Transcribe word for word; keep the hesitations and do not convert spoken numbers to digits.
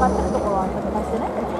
かってるところはちょっと出してないんだけ